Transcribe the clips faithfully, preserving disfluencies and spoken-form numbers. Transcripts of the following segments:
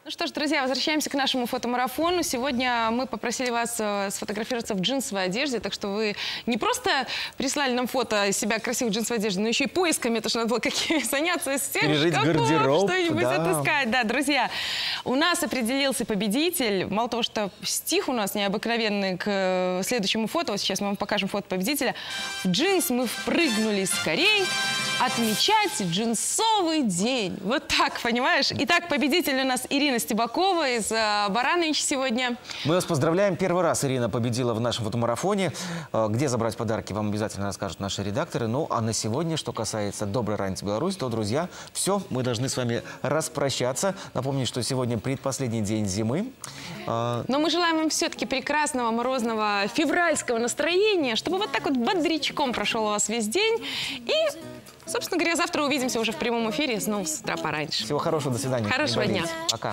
Ну что ж, друзья, возвращаемся к нашему фотомарафону. Сегодня мы попросили вас сфотографироваться в джинсовой одежде, так что вы не просто прислали нам фото себя красивой джинсовой одежды, но еще и поисками, это что надо было какими заняться из всех шкафов, что-нибудь да. отыскать. Да, друзья, у нас определился победитель. Мало того, что стих у нас необыкновенный к следующему фото, вот сейчас мы вам покажем фото победителя. В джинс мы впрыгнули скорей отмечать джинсовый день. Вот так, понимаешь? Итак, победитель у нас Ирина Стебакова из Барановича сегодня. Мы вас поздравляем. Первый раз Ирина победила в нашем фотомарафоне. Где забрать подарки, вам обязательно расскажут наши редакторы. Ну, а на сегодня, что касается «Доброй ранец, Беларусь», то, друзья, все, мы должны с вами распрощаться. Напомню, что сегодня предпоследний день зимы. Но мы желаем вам все-таки прекрасного, морозного, февральского настроения, чтобы вот так вот бодрячком прошел у вас весь день. И, собственно говоря, завтра увидимся уже в прямом эфире снова с утра пораньше. Всего хорошего, до свидания. Хорошего дня. Пока.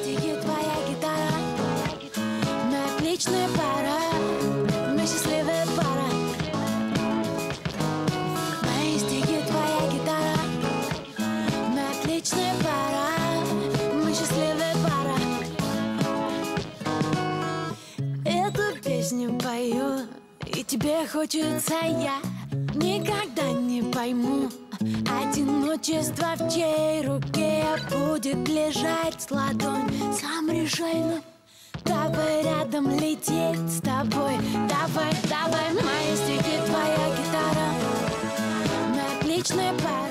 Пою, и тебе хочется, я никогда не пойму одиночество, в чьей руке будет лежать ладонь. Сам решай, давай рядом лететь с тобой. Давай, давай, мои стихи, твоя гитара, мы отличная пара.